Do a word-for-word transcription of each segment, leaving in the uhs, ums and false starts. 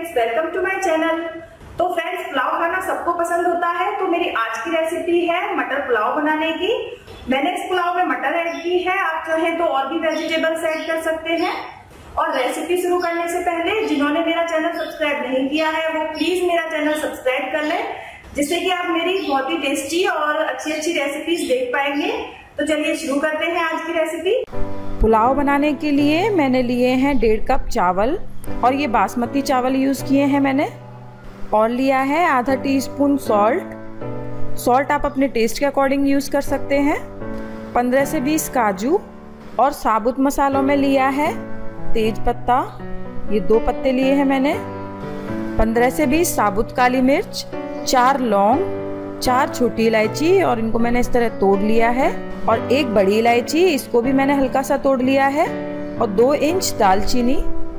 Friends, welcome to my channel. तो friends, pulao खाना सबको पसंद होता है, तो मेरी आज की रेसिपी है मटर पुलाव बनाने की। मैंने इस पुलाव में मटर ऐड की है, आप चाहें तो और भी वेजिटेबल्स ऐड कर सकते हैं। और रेसिपी शुरू करने से पहले जिन्होंने मेरा चैनल सब्सक्राइब नहीं किया है वो प्लीज मेरा चैनल सब्सक्राइब कर लें, जिससे कि आप मेरी बहुत ही टेस्टी और अच्छी अच्छी रेसिपीज देख पाएंगे। तो चलिए शुरू करते हैं आज की रेसिपी। पुलाव बनाने के लिए मैंने लिए हैं डेढ़ कप चावल, और ये बासमती चावल यूज़ किए हैं मैंने। और लिया है आधा टीस्पून सॉल्ट। सॉल्ट आप अपने टेस्ट के अकॉर्डिंग यूज़ कर सकते हैं। पंद्रह से बीस काजू, और साबुत मसालों में लिया है तेज पत्ता, ये दो पत्ते लिए हैं मैंने। पंद्रह से बीस साबुत काली मिर्च, चार लौंग, चार छोटी इलायची, और इनको मैंने इस तरह तोड़ लिया है। और एक बड़ी इलायची, इसको भी मैंने हल्का सा तोड़ लिया है। और दो इंच दालचीनी,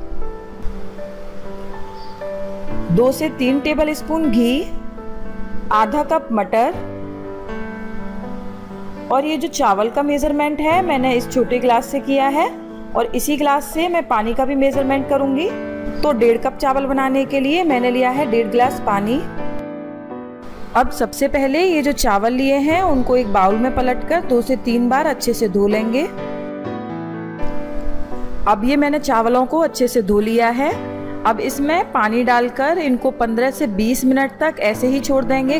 दो से तीन टेबल स्पून घी, आधा कप मटर। और ये जो चावल का मेजरमेंट है मैंने इस छोटे ग्लास से किया है, और इसी ग्लास से मैं पानी का भी मेजरमेंट करूंगी। तो डेढ़ कप चावल बनाने के लिए मैंने लिया है डेढ़ गिलास पानी। अब सबसे पहले ये जो चावल लिए हैं उनको एक बाउल में पलटकर दो से तीन बार अच्छे से धो लेंगे। अब ये मैंने चावलों को अच्छे से धो लिया है। अब इसमें पानी डालकर इनको पंद्रह से बीस मिनट तक ऐसे ही छोड़ देंगे।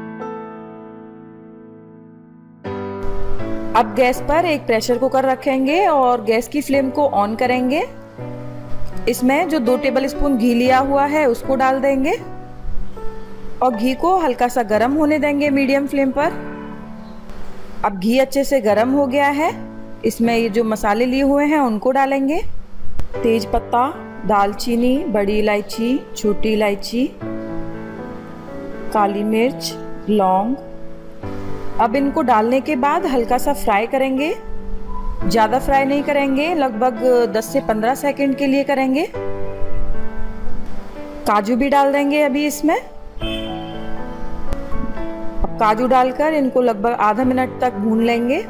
अब गैस पर एक प्रेशर कुकर रखेंगे और गैस की फ्लेम को ऑन करेंगे। इसमें जो दो टेबल स्पून घी लिया हुआ है उसको डाल देंगे, और घी को हल्का सा गर्म होने देंगे मीडियम फ्लेम पर। अब घी अच्छे से गर्म हो गया है, इसमें ये जो मसाले लिए हुए हैं उनको डालेंगे। तेज पत्ता, दालचीनी, बड़ी इलायची, छोटी इलायची, काली मिर्च, लौंग। अब इनको डालने के बाद हल्का सा फ्राई करेंगे। ज़्यादा फ्राई नहीं करेंगे, लगभग दस से पंद्रह सेकंड के लिए करेंगे। काजू भी डाल देंगे अभी इसमें। अब काजू डालकर इनको लगभग आधा मिनट तक भून लेंगे।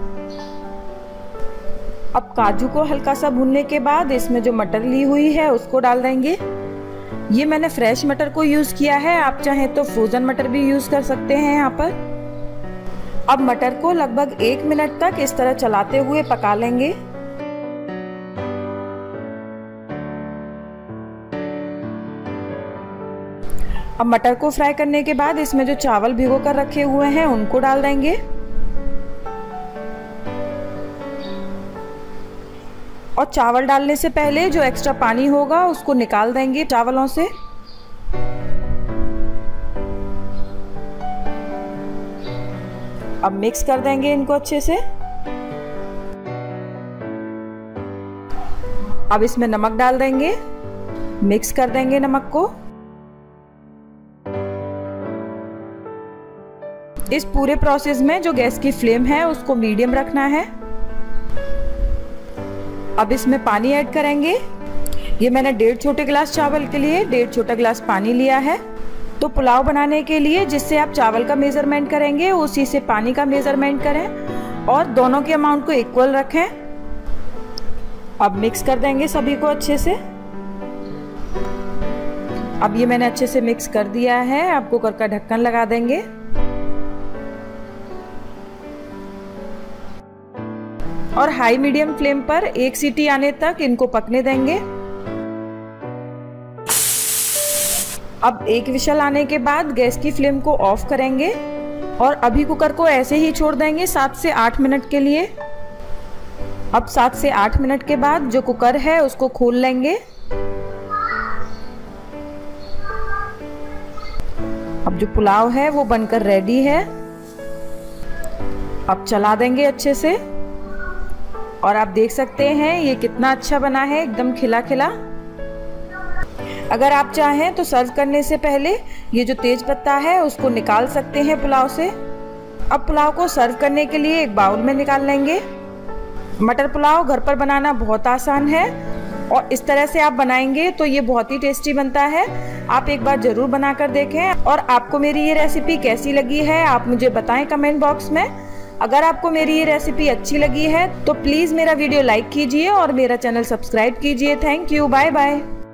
अब काजू को हल्का सा भूनने के बाद इसमें जो मटर ली हुई है उसको डाल देंगे। ये मैंने फ्रेश मटर को यूज़ किया है, आप चाहें तो फ्रोज़न मटर भी यूज़ कर सकते हैं यहाँ पर। अब मटर को लगभग एक मिनट तक इस तरह चलाते हुए पका लेंगे। अब मटर को फ्राई करने के बाद इसमें जो चावल भिगो कर रखे हुए हैं उनको डाल देंगे। और चावल डालने से पहले जो एक्स्ट्रा पानी होगा उसको निकाल देंगे चावलों से। अब मिक्स कर देंगे इनको अच्छे से। अब इसमें नमक डाल देंगे, मिक्स कर देंगे नमक को। इस पूरे प्रोसेस में जो गैस की फ्लेम है उसको मीडियम रखना है। अब इसमें पानी ऐड करेंगे। ये मैंने डेढ़ छोटे गिलास चावल के लिए डेढ़ छोटा गिलास पानी लिया है। तो पुलाव बनाने के लिए जिससे आप चावल का मेजरमेंट करेंगे उसी से पानी का मेजरमेंट करें, और दोनों के अमाउंट को इक्वल रखें। अब मिक्स कर देंगे सभी को अच्छे से। अब ये मैंने अच्छे से मिक्स कर दिया है। अब कुकर का ढक्कन लगा देंगे। और हाई मीडियम फ्लेम पर एक सीटी आने तक इनको पकने देंगे। अब एक विशल आने के बाद गैस की फ्लेम को ऑफ करेंगे, और अभी कुकर को ऐसे ही छोड़ देंगे सात से आठ मिनट के लिए। अब सात से आठ मिनट के बाद जो कुकर है उसको खोल लेंगे। अब जो पुलाव है वो बनकर रेडी है। अब चला देंगे अच्छे से, और आप देख सकते हैं ये कितना अच्छा बना है, एकदम खिला खिला। अगर आप चाहें तो सर्व करने से पहले ये जो तेज पत्ता है उसको निकाल सकते हैं पुलाव से। अब पुलाव को सर्व करने के लिए एक बाउल में निकाल लेंगे। मटर पुलाव घर पर बनाना बहुत आसान है, और इस तरह से आप बनाएंगे तो ये बहुत ही टेस्टी बनता है। आप एक बार ज़रूर बना कर देखें। और आपको मेरी ये रेसिपी कैसी लगी है आप मुझे बताएं कमेंट बॉक्स में। अगर आपको मेरी ये रेसिपी अच्छी लगी है तो प्लीज़ मेरा वीडियो लाइक कीजिए और मेरा चैनल सब्सक्राइब कीजिए। Thank you, bye bye.